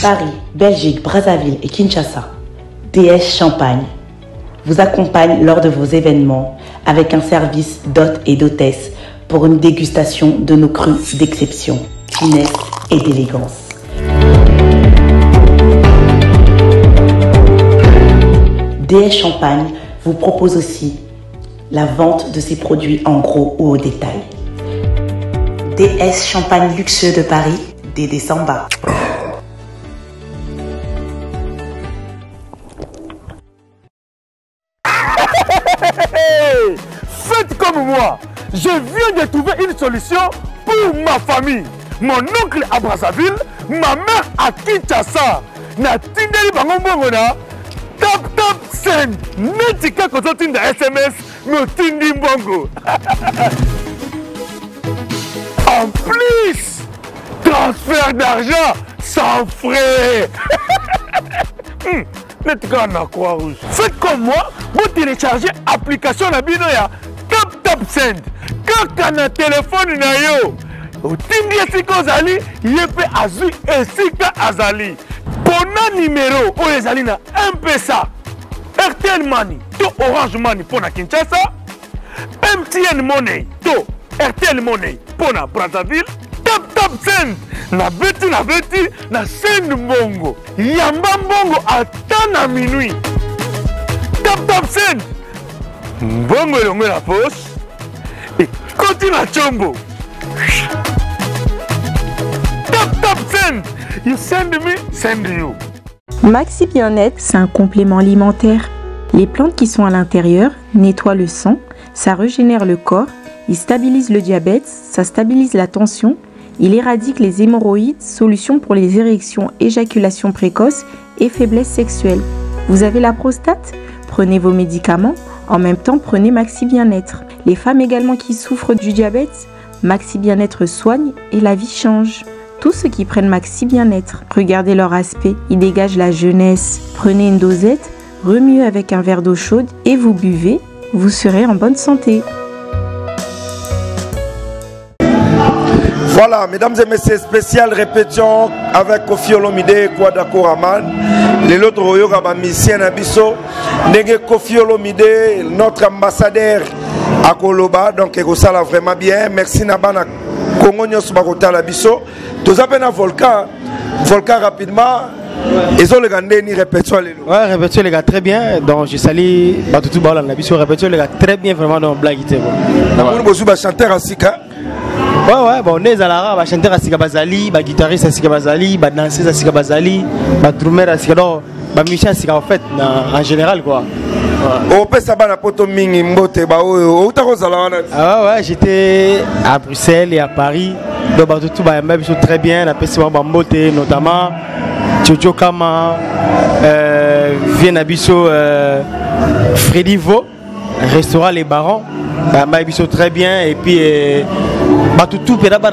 Paris, Belgique, Brazzaville et Kinshasa, DS Champagne vous accompagne lors de vos événements avec un service d'hôtes et d'hôtesses pour une dégustation de nos crus d'exception, finesse et d'élégance. DS Champagne vous propose aussi la vente de ses produits en gros ou au détail. DS Champagne luxueux de Paris, Dédé Samba. Faites comme moi, je viens de trouver une solution pour ma famille. Mon oncle à Brazzaville, ma mère à Kinshasa. Na tindeli bango mbongo na tap send. Netika kozo tinda SMS, me tindi mbongo. En plus, transfert d'argent sans frais. Netika na Croix-Rouge. Faites comme moi, vous téléchargez l'application na bino ya tap send. Kaka na téléphone na yo. Otindi esika ozali, yepe azui esika azali. Pona numéro oyo ezali na M-Pesa, RTL Money to Orange Money pona Kinshasa, MTN Money to RTL Money pona Brazzaville, tap send na beti na send mbongo. Yamba mbongo ata na minuit. Tap send mbongo elongo na poche ekoti na chombo. Tap send. You send me, send you. Maxi Bien-être, c'est un complément alimentaire. Les plantes qui sont à l'intérieur nettoient le sang, ça régénère le corps, il stabilise le diabète, ça stabilise la tension, il éradique les hémorroïdes, solution pour les érections, éjaculation précoce et faiblesse sexuelle. Vous avez la prostate? Prenez vos médicaments, en même temps prenez Maxi Bien-être. Les femmes également qui souffrent du diabète, Maxi Bien-être soigne et la vie change. Tous ceux qui prennent Maxi Bien-être, regardez leur aspect, ils dégagent la jeunesse. Prenez une dosette, remuez avec un verre d'eau chaude et vous buvez, vous serez en bonne santé. Voilà, mesdames et messieurs, spéciale répétition avec Kofi Olomide, Kouadako Raman. Les autres Royoga Bamisien Abisso, Nege Kofi Olomide, notre ambassadeur à Koloba, donc ça l'a vraiment bien. Merci Nabana Congo Nyos Bakota Labisso. Tous appels à Volcan rapidement. Ils ont les gars ni répétition. Ouais, répétition les gars très bien. Donc je salue Batutu Baola Labisso, répétition les gars très bien vraiment dans Blague. On besoin de chanter à Sika. Ouais, bon, on est à la chanteur à Sika Bazali, guitariste à Sika Bazali, danseuse à Sika Bazali, drummer à Sika, musicien à Sika en fait, en général quoi. Ouais, j'étais à Bruxelles et à Paris. Donc tout ils sont très bien, la festival Bambote notamment, Jojo Kama, Viennabiso, Freddy Vaux, restaurant Les Barons, ils sont très bien et puis tout vraiment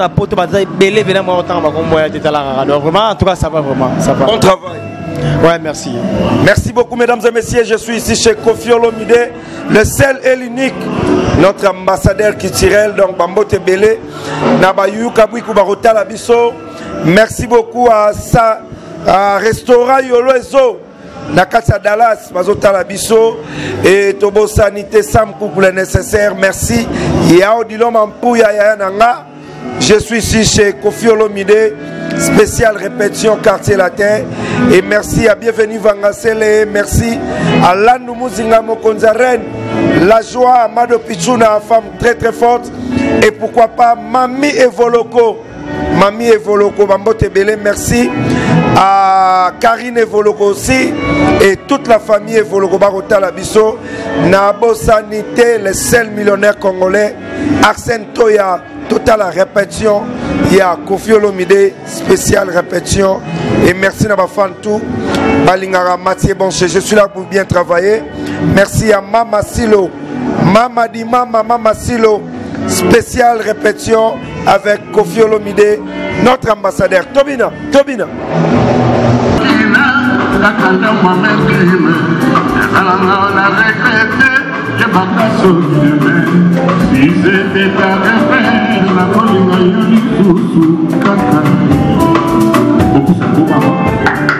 en tout cas ça va vraiment, ça va. On travaille. Ouais, merci. Merci beaucoup, mesdames et messieurs. Je suis ici chez Kofi Olomide, le seul et l'unique, notre ambassadeur culturel, donc Bambote Belé, Nabayou Kabouikou Barota Labisso. Merci beaucoup à Restaurant Yolo Ezo, Nakasa Dallas, Mazota Labisso, et Tobo Sanité Samkou pour le nécessaire. Merci. Yao Dilom Ampouya Yananga. Je suis ici chez Kofi Olomide, spéciale répétition quartier latin. Et merci à Bienvenue Vangasele, merci à Landoumu Zingamo Konzaren, la joie à Mado Pichouna, femme très très forte. Et pourquoi pas Mami Evoloko, Bambote Belé, merci à Karine Evoloko aussi. Et toute la famille Evoloko Barota Labisso, Nabo Sanité, le seul millionnaire congolais, Arsène Toya. Total la répétition, il y a Kofi Olomide, spéciale répétition. Et merci à ma fan tout. Balingara Mathieu Bonché, je suis là pour bien travailler. Merci à Mama Silo, Mama Silo, spéciale répétition avec Kofi Olomide, notre ambassadeur. Tobina. Je m'attache au si c'était ta rêve, la folie m'a eu du tout sous caca. Beaucoup ça,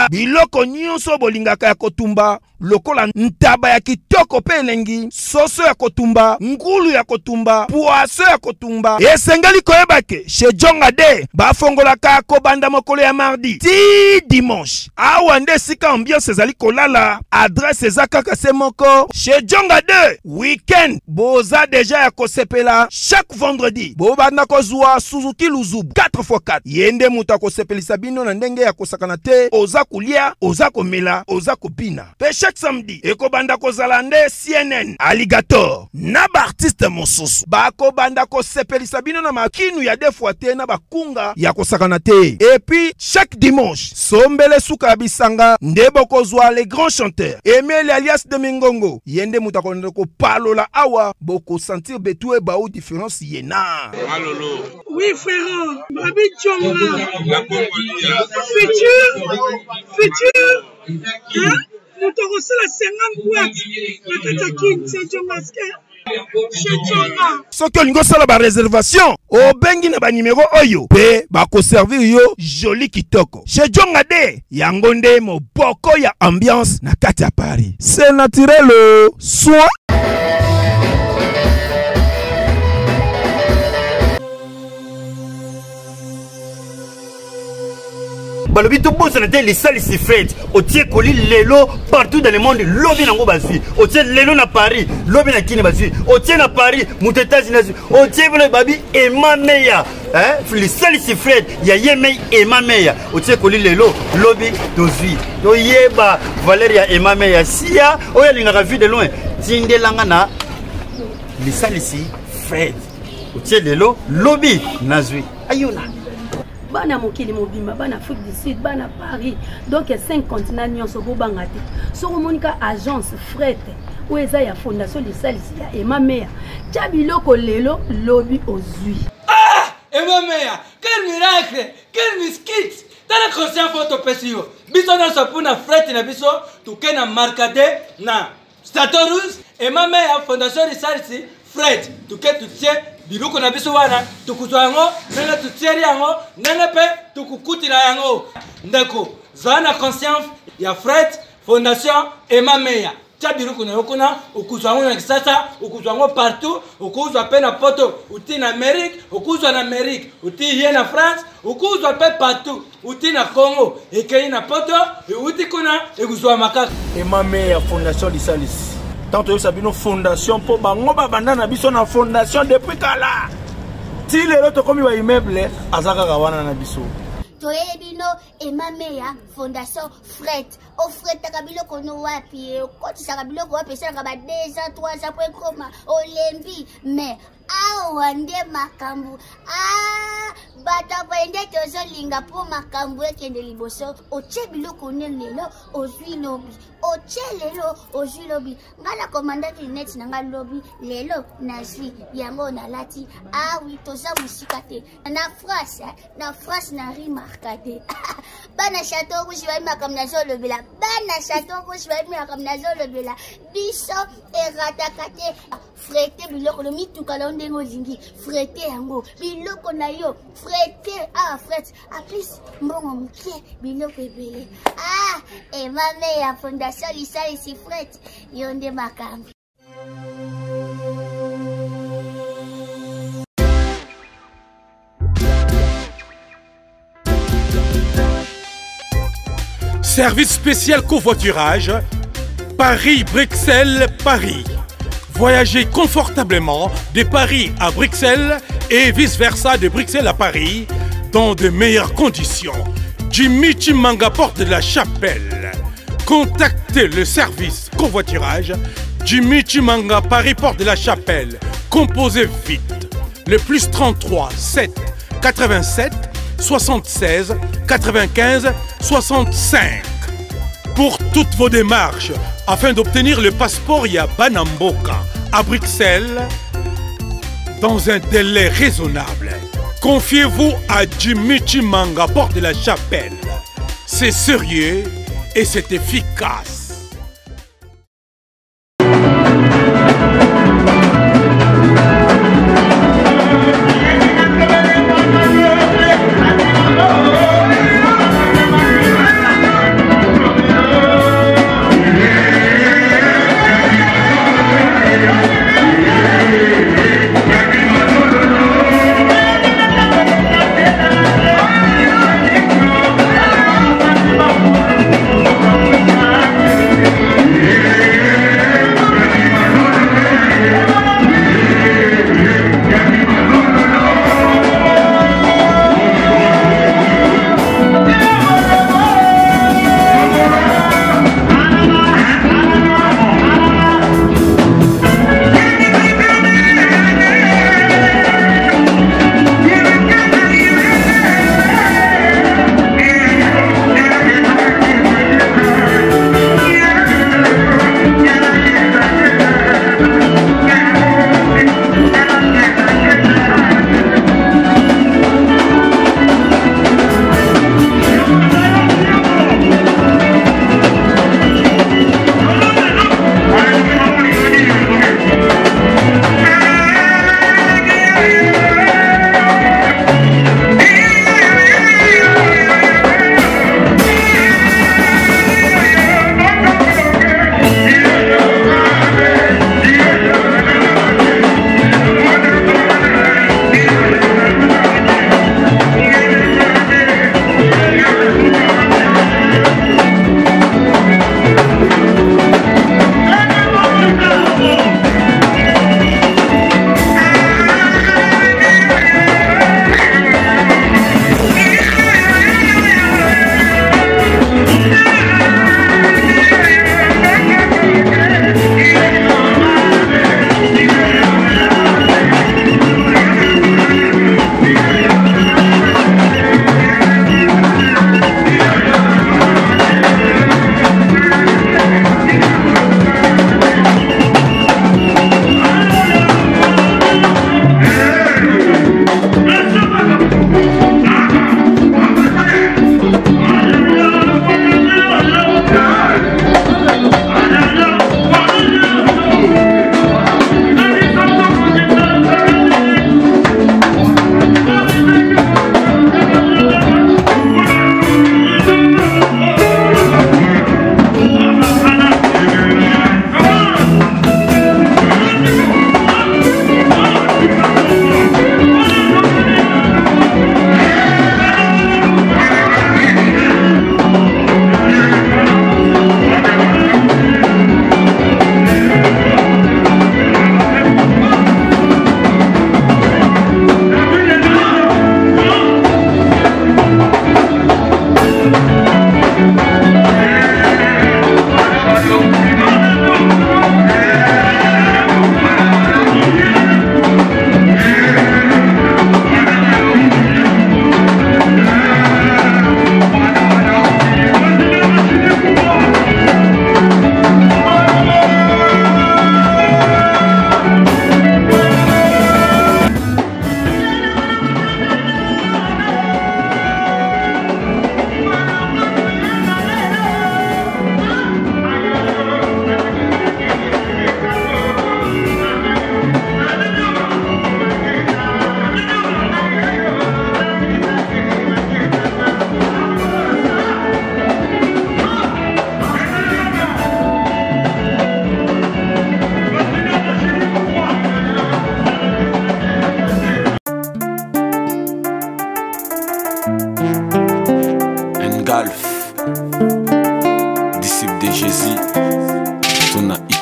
biloko nyonso bolingaka ya kotumba lokola ntaba ya kitoko pe elengi, soso ya kotumba, ngulu ya kotumba, poaso ya kotumba. Esengeli koyeba ke chez Djonga de bafongolaka kobanda mokolo ya mardi ti dimanche. Awa nde sika ambiance ezali kolala, adresse eza kaka se moko. Chez Djonga de weekend boza deja ya kosepela. Chaque vendredi bobanda kozwa Suzuki Luzubu 4x4. Yende muta kosepelisa bino na ndenge ya kosakana te, oza kulia, oza komela, oza kopina. Pe chaque samedi ekobanda kozala nde CNN Alligator na ba artiste mosusu bakobanda kosepelisa bino na makinu ya defwa te na bakunga ya kosakana te. Et puis chaque dimanche sombele suka ya bisanga nde bokozwa les grands chanteurs Emile alias de Mingongo. Yende muta konde ko palola awa boko sentir betue ba ou différence yena. Malolo. Oui frère, Babi Djonga. Futur. Hein? Nous t'avons la 50 boîtes. La Katakine, c'est Djongaske. Soki olingo sala ba réservation obengi na ba numéro oyo pe bako servir yo joli kitoko. Chez Djonga de yango nde moboko ya ambiance na kati ya Paris. C'est naturel soit balobi to bosa na te les salles si fête au tie koli lelo partout dans le monde lobi nango bazui au tie lelo na Paris lobi na kini bazui au tie na Paris muto États-Unis au tie bolo babi ema meya les salles si fête ya yeme ema meya au tie koli lelo lobi dozui to yeba Valeria ema meya sia oya linga vu de loin tindelanga na les salles si fête au tie lelo lobi nazui ayona bana mokili mobimba bana Afrique du Sud bana Paris donc 5 continents nyonso bobanga te so monika agence fret ou eza ya fondation de salisi ya Ema Meya tia biloko lelo lobi ozui. Ema Meya, quel miracle, quel miskit. Tala conscient photo pesio biso na sopuna fret na biso tukena markade na Statorus Ema Meya fondation de salisi fret tuketu tie biloko na biso wana tukuzwa yango nene tutieri yango nene pe tukukutila yango ndeko zana conscience ya Fred Fondation Ema Meya tia biloko na yokona ukuzwa yango na kisasa ukuzwa yango partout ukuzwa pe na poto uti na Amérique ukuzwa na Amérique uti hier na France ukuzwa pe partout uti na Congo ekei na poto uti kuna ekuzwa makaka. Ema Meya Fondation Lisalis tant que sabino fondation pour bango babanda na biso na fondation depuis kala ti lelo to komi ba immeuble azaka kawana na biso toyebino Ema Meya Fondation Fret o Fret kabilo kono wapi ko tisaka biloko wapi saka ba 2 ans 3 ans pour koma olembi mais awa nde makambu bata bende tozo linga po makambu ekende liboso oche biloko lelo ozwi lobi oche lelo ozwi lobi ngala commandant net nanga lobi lelo nazwi yango na lati oui toza musika te na France na remarqué bana château rouge va makam na zo lobela bana château rouge va makam na zo lobela biso eratakate frete biloko lo mituka la ndengo zingi frete yango biloko na yo frete fret a plus mbongo mke biloko ebele Ema Meya Fondation Lisalis fret yonde makambi. Service spécial covoiturage Paris-Bruxelles-Paris. Voyagez confortablement de Paris à Bruxelles et vice-versa de Bruxelles à Paris dans de meilleures conditions. Jimmy Chimanga, porte de la Chapelle. Contactez le service covoiturage Jimmy Chimanga, Paris, porte de la Chapelle. Composez vite. Le plus 33 7 87 76 95 65. Pour toutes vos démarches, afin d'obtenir le passeport Banamboka à Bruxelles, dans un délai raisonnable, confiez-vous à Jimmy Chimanga, porte de la Chapelle. C'est sérieux et c'est efficace.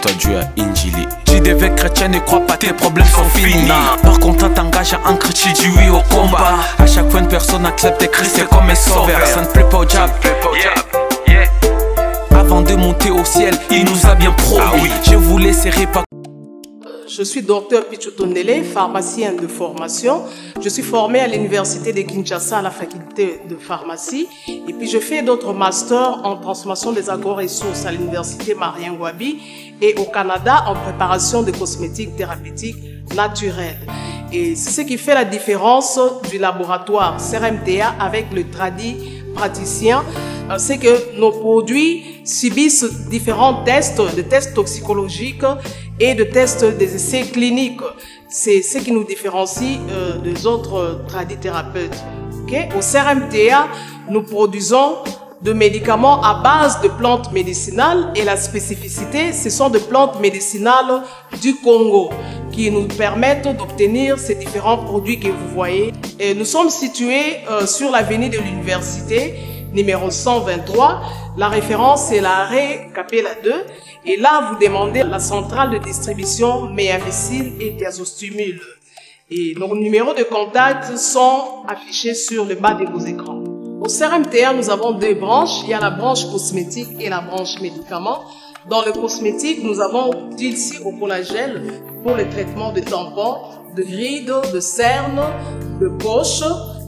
toi Dieu a injili. Tu devais chrétien, ne crois pas, tes problèmes sont finis. Par contre, t'engages à un chrétien, tu dis oui au combat. À chaque fois, une personne accepte Christ comme un sauveur. Ça ne plaît pas au diable. Avant de monter au ciel, il nous a bien promis. Je vous laisserai pas. Je suis docteur Pichotondele, pharmacien de formation. Je suis formé à l'université de Kinshasa à la faculté de pharmacie. Et puis je fais d'autres masters en transformation des agro-ressources à l'université Marien Ngouabi et au Canada en préparation de cosmétiques thérapeutiques naturelles. Et c'est ce qui fait la différence du laboratoire CRMTA avec le tradit praticien. C'est que nos produits subissent différents tests, de tests toxicologiques et de tests des essais cliniques. C'est ce qui nous différencie des autres tradithérapeutes. Okay? Au CRMTA, nous produisons de médicaments à base de plantes médicinales et la spécificité, ce sont des plantes médicinales du Congo qui nous permettent d'obtenir ces différents produits que vous voyez. Et nous sommes situés sur l'avenue de l'université, numéro 123. La référence est l'arrêt Capella 2. Et là, vous demandez la centrale de distribution Méamycine et Diazostimule. Et nos numéros de contact sont affichés sur le bas de vos écrans. Au CRMTA, nous avons deux branches. Il y a la branche cosmétique et la branche médicaments. Dans le cosmétique, nous avons Dilsi au collagène pour le traitement de tampons, de rides, de cernes, de poches.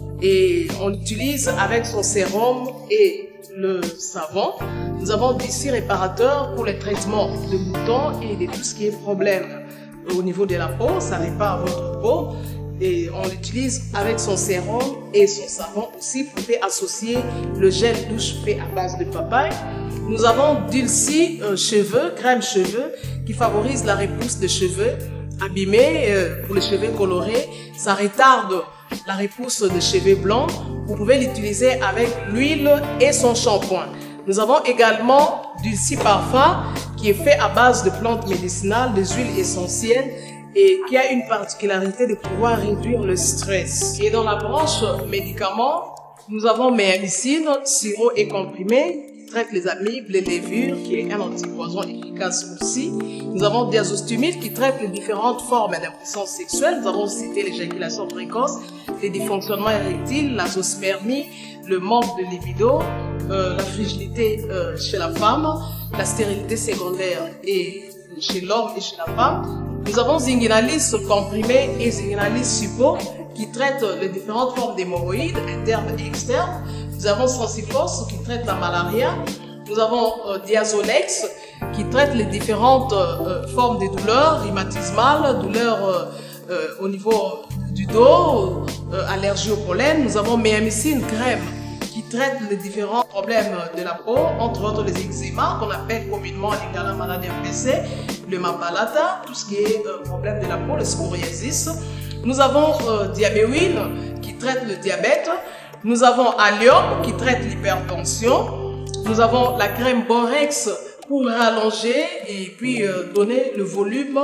Et on l'utilise avec son sérum et le savon. Nous avons Dilsi réparateur pour le traitement de boutons et de tout ce qui est problème au niveau de la peau. Ça répare votre peau. Et on l'utilise avec son sérum et son savon aussi. Vous pouvez associer le gel douche fait à base de papaye. Nous avons Dilsi cheveux, crème cheveux, qui favorise la repousse des cheveux abîmés pour les cheveux colorés. Ça retarde la repousse des cheveux blancs. Vous pouvez l'utiliser avec l'huile et son shampoing. Nous avons également Dilsi parfum qui est fait à base de plantes médicinales, des huiles essentielles et qui a une particularité de pouvoir réduire le stress. Et dans la branche médicaments, nous avons Méamycine, sirop et comprimé, qui traite les amibes, les levures, qui est un antipoison efficace aussi. Nous avons Diazostimule qui traite les différentes formes d'impuissance sexuelle. Nous avons cité l'éjaculation précoce, les dysfonctionnements érectiles, la zoospermie, le manque de libido, la frigidité chez la femme, la stérilité secondaire et chez l'homme et chez la femme. Nous avons Zinguinalis comprimé et Zinguinalis suppo qui traitent les différentes formes d'hémorroïdes internes et externes. Nous avons Sensifos qui traite la malaria. Nous avons Diazolex qui traite les différentes formes de douleurs rhumatismales, douleurs au niveau du dos, allergie au pollen. Nous avons Méamycine crème qui traite les différents problèmes de la peau, entre autres les eczémas qu'on appelle communément les maladies MPC, le mapalata, tout ce qui est problème de la peau, le psoriasis. Nous avons Diabéwine qui traite le diabète. Nous avons Allium qui traite l'hypertension. Nous avons la crème Borex pour rallonger et puis donner le volume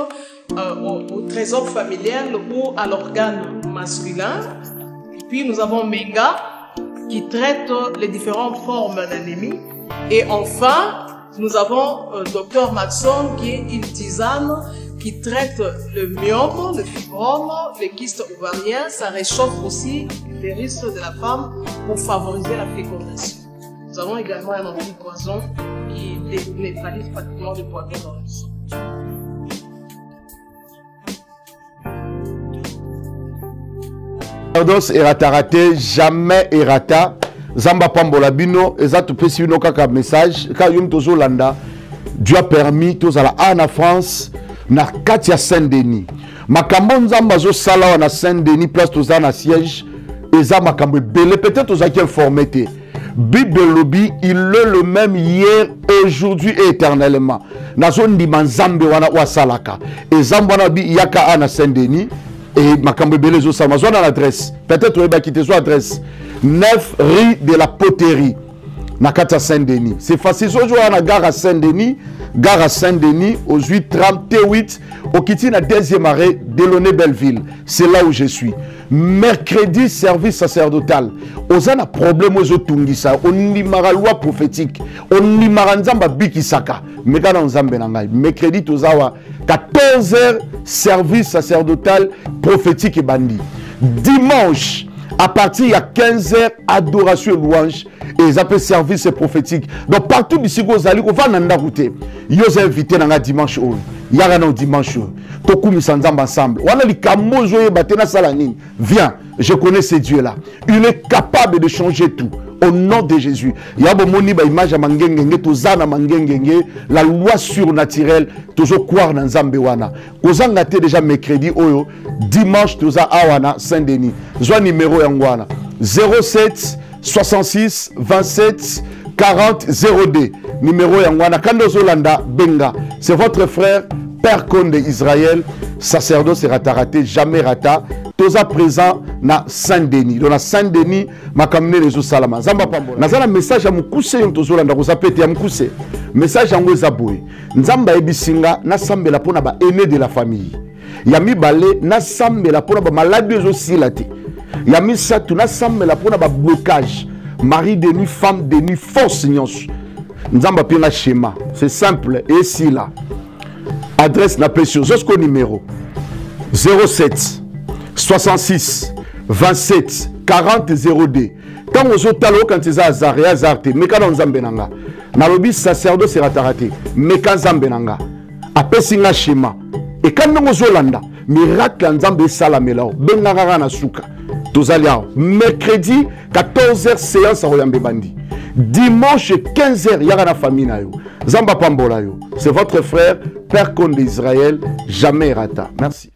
au trésor familial ou à l'organe masculin. Et puis nous avons Menga qui traite les différentes formes d'anémie. Et enfin, nous avons Dr Maxon qui est une tisane qui traite le myome, le fibrome, les kystes ovariens. Ça réchauffe aussi les risques de la femme pour favoriser la fécondation. Nous avons également un antipoison qui neutralise pratiquement le poison dans le sang. Sacerdoce erata raté, jamais erata. Zamba Pambola Bino, Ezato Pesino Kaka message, Kayum Tozo Landa, Dieu a permis tous à la Anna France, na Katia Saint-Denis. Makambon Zamba Zo Sala na Saint-Denis, place Toza na siège, Eza Makambe Belé, peut-être Toza qui informé. Bible Lobby, il est le même hier, aujourd'hui et éternellement. Na zone di Manzambe wana wa Salaka. Et Zambana bi Yaka Anna Saint-Denis. Et Makambe Belé Zo Salama, l'adresse. Peut-être qu'il va quitter son adresse. 9 rue de la Poterie. na kata Saint-Denis. C'est facile. Si on a gare à Saint-Denis, au 838, au Kiti na deuxième arrêt, Delaunay Belleville. C'est là où je suis. Mercredi, service sacerdotal. On a un problème aux Otungisa. On y mara loi prophétique. On y mara nzamba bikisaka. Mais quand on zambe nangai. Mercredi, tozawa 14h, service sacerdotal prophétique et bandit. Dimanche, à partir de 15h, adoration et louange. Et ils appellent service prophétique. Donc partout d'ici, vous allez, on va dans route. Ils ont invité dans dimanche. Il y a un dimanche. Toku misandam ensemble. On a les kamozo batena salanine. Viens, je connais ce Dieu-là. Il est capable de changer tout. Au nom de Jésus. Il y a une image à Mangengenge, la loi surnaturelle, toujours croire dans Zambewana. Vous en avez déjà mercredi, dimanche, tous à Awana, Saint-Denis. Soit numéro Yangwana 07 66 27 40 0D. Numéro Yangwana. Kandozolanda Benga. C'est votre frère, Père Conde Israël. Sacerdoce sera raté, jamais rata. Toza présent na Saint-Denis. Donc na Saint-Denis, ma kamine les salama. Zamba pambola. Nazala message à mukuse yon tozolanda kozapete ya mukuse. Message à ngoza boy. Nzamba ebisinga na sambela pona ba aîné de la famille. Yami balé na sambela pona ba maladie aussi la te. Yami satu na sambela pona ba blocage. Mari de nuit, femme de nuit, force nyonso. Nzamba pina schéma. C'est simple et si là. Adresse na pression. Jusqu'au numéro 07 66 27 40 0D. Quand vous êtes allé quand ils ont azarté, mais quand on zambenanga, nalobi sacerdoce sera raté, mais quand zambenanga, après singa schéma. Et quand nous Zolanda, miracle nzambe salamelao, bengara na suka. Tozalia mercredi 14h séance à Royambe Bandi. Dimanche 15h yara na famille na yo. Zamba pambola yo. C'est votre frère Père Conde d'Israël, jamais rata. Merci.